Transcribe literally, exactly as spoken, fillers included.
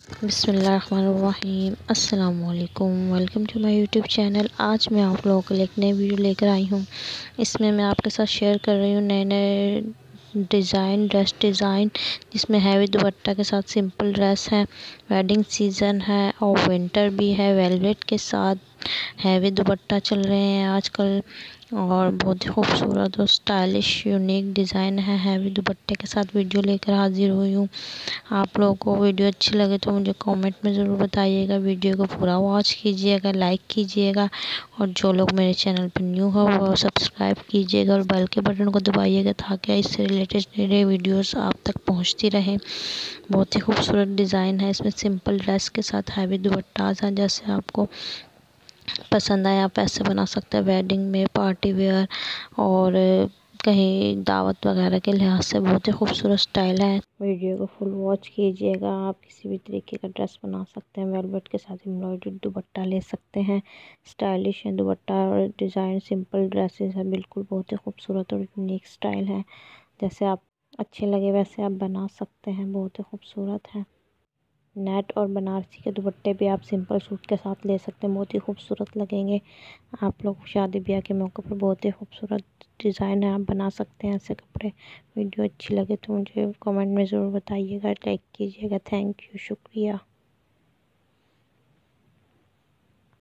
बिस्मिल्लाहिर्रहमानिर्रहीम अस्सलामु अलैकुम। Welcome to my YouTube channel. आज मैं आप लोगों के लिए एक नई वीडियो लेकर आई हूँ। इसमें मैं आपके साथ शेयर कर रही हूँ नए नए डिज़ाइन, ड्रेस डिज़ाइन, जिसमें हैवी दुपट्टा के साथ सिंपल ड्रेस है। वेडिंग सीज़न है और विंटर भी है। वेलवेट के साथ हैवी दुपट्टा चल रहे हैं आजकल और बहुत ही खूबसूरत और स्टाइलिश यूनिक डिज़ाइन है। हैवी दुपट्टे के साथ वीडियो लेकर हाजिर हुई हूँ। आप लोगों को वीडियो अच्छी लगे तो मुझे कमेंट में ज़रूर बताइएगा। वीडियो को पूरा वॉच कीजिएगा, लाइक कीजिएगा और जो लोग मेरे चैनल पर न्यू हो वो सब्सक्राइब कीजिएगा और बेल के बटन को दबाइएगा ताकि इससे रिलेटेड मेरे वीडियोस आप तक पहुंचती रहें। बहुत ही खूबसूरत डिज़ाइन है। इसमें सिंपल ड्रेस के साथ हैवी दुपट्टा है। जैसे आपको पसंद आए आप ऐसे बना सकते हैं। वेडिंग में, पार्टी वेयर और कहीं दावत वगैरह के लिहाज से बहुत ही खूबसूरत स्टाइल है। वीडियो को फुल वॉच कीजिएगा। आप किसी भी तरीके का ड्रेस बना सकते हैं। वेलवेट के साथ एम्ब्रॉयडर्ड दुपट्टा ले सकते हैं। स्टाइलिश है दुपट्टा और डिज़ाइन, सिंपल ड्रेसेस है बिल्कुल। बहुत ही खूबसूरत और यूनिक स्टाइल है। जैसे आप अच्छे लगे वैसे आप बना सकते हैं। बहुत ही खूबसूरत है। नेट और बनारसी के दुपट्टे भी आप सिंपल सूट के साथ ले सकते हैं। बहुत ही खूबसूरत लगेंगे। आप लोग शादी ब्याह के मौके पर बहुत ही खूबसूरत डिज़ाइन है, आप बना सकते हैं ऐसे कपड़े। वीडियो अच्छी लगे तो मुझे कमेंट में ज़रूर बताइएगा, लाइक कीजिएगा। थैंक यू, शुक्रिया।